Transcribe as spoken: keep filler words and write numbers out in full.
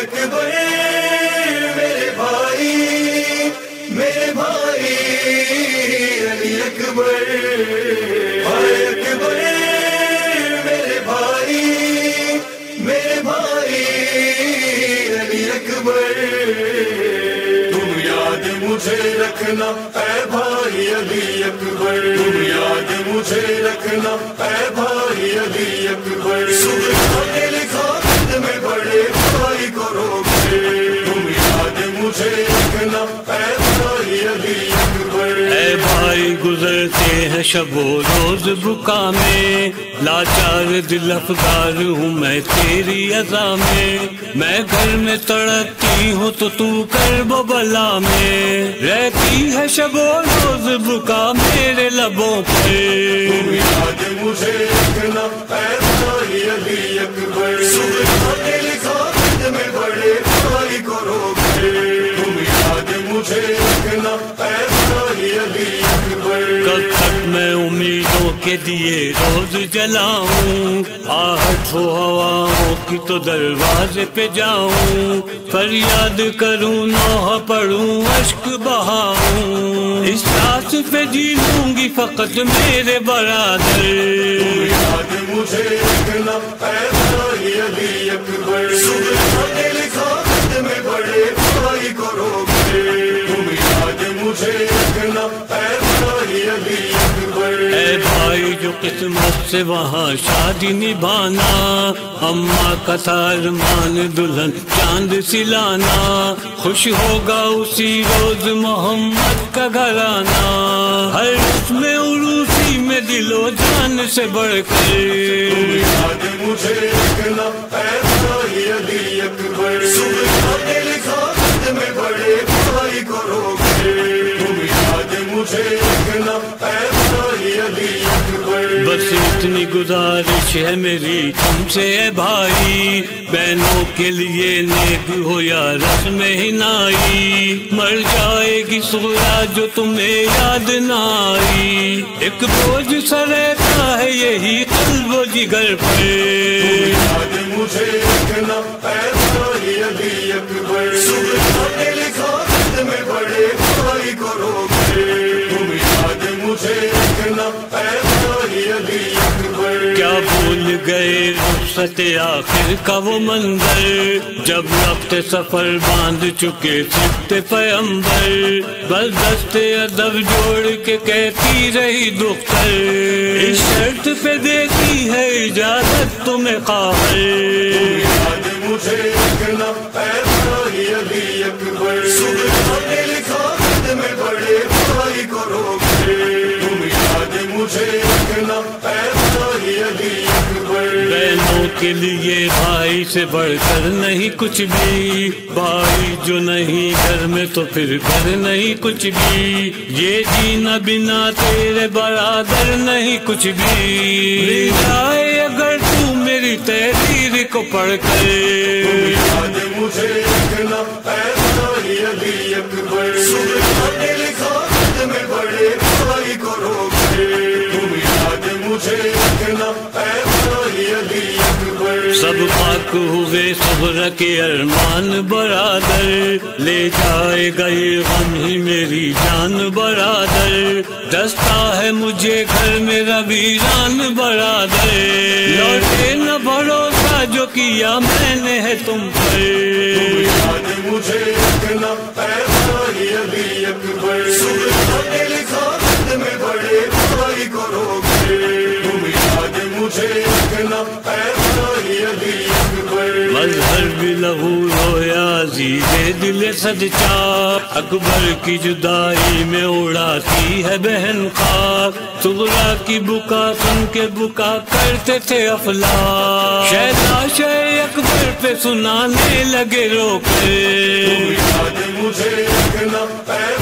اکبر میرے بھائی میرے بھائی علی اکبر بھائی اکبر میرے بھائی میرے بھائی علی اکبر تم یاد مجھے رکھنا اے بھائی علی اکبر تم یاد مجھے رکھنا اے بھائی علی اکبر نے لکھا خط میں بڑے بھائی کو روکے تم یاد مجھے رکھنا اے بھائی علی اکبر اے بھائی گزرتے ہیں شب و روز بکا میں لاچار دل افگار ہوں میں تیری عزا میں میں گھر میں تڑپتی ہوں تو تو کرب و بلا میں رہتی ہے شب و روز بکا میرے لبوں پہ تم یاد مجھے رکھنا اے بھائی علی اکبر نے لکھا خط میں بڑے بھائی کو روکے تم یاد مجھے رکھنا اے بھائی علی اکبر کب تک میں امیدوں کے دیے روز جلاؤں آہٹ ہو ہواؤں کی تو دروازے پہ جاؤں فریاد کروں نوحہ پڑھوں اشک بہاؤں اس راس پہ جی لوں گی فقط میرے برادر تم یاد مجھے رکھنا اے بھائی علی اکبر نے لکھا خط میں بڑے بھائی کو روکے تم یاد مجھے رکھنا اے بھائی علی اکبر اے بھائی جو قسمت سے وہاں شادی نبھانا اماں کا تھا ارمان دلہن چاند سلانا خوش ہوگا اسی روز محمد کا گھرانہ ہر رسم عروسی میں دل و جان سے بڑھ کر تم یاد مجھے رکھنا اے بھائی علی اکبر نے لکھا خط میں بڑے بھائی کو روکے تم یاد مجھے رکھنا اے بھائی علی اکبر بس اتنی گزارش ہے میری تم سے اے بھائی بہنوں کے لیے نیک ہو یا رسم ہنائی مر جائے گی سغرا جو تمہیں یاد نہ آئی ایک بوجھ سا رہتا ہے یہی قلب و جگر پہ تم یاد مجھے رکھنا اے بھائی علی اکبر نے لکھا خط میں بڑے بھائی کو روکے تم یاد مجھے رکھنا اے بھائی علی اکبر کیا بھول گئے رخصت آخر کا وہ منظر جب وقت سفر باندھ چکے سبت پیمبر بس دست ادب جوڑ کے کہتی رہی دختر اس شرط پہ دیتی ہے اجازت تمہیں قاہر تم یاد مجھے رکھنا اے بھائی علی اکبر نے لکھا خط میں بڑے بھائی کو روکے تم یاد مجھے رکھنا اے بھائی علی اکبر بہنوں کے لیے بھائی سے بڑھ کر نہیں کچھ بھی بھائی جو نہیں گھر میں تو پھر گھر نہیں کچھ بھی یہ جینا بنا تیرے برادر نہیں کچھ بھی جائے اگر تو میری تحریر کو پڑھ کر تم یاد مجھے رکھنا اے بھائی علی اکبر نے لکھا خط میں بڑے بھائی کو روکے تم یاد مجھے رکھنا اے بھائی علی اکبر سب پاک ہوئے صبر کے ارمان برادر لے جائے گا یہ غم ہی میری جان برادر دستا ہے مجھے گھر میرا ویران برادر لوٹے نہ بھروسہ جو کیا میں نے ہے تم پر تم یاد مجھے رکھنا اے بھائی علی اکبر نے لکھا خط میں بڑے بھائی کو روکے تم یاد مجھے رکھنا اے بھائی علی اکبر مظہر بھی لہو رویا عزیز دل سچا اکبر کی جدائی میں اڑاتی ہے بہن خاک صغرا کی بکا سن کے بکا کرتے تھے افلاک شہنشاہ شہ اکبر پہ سنانے لگے رو کے تم یاد مجھے رکھنا اے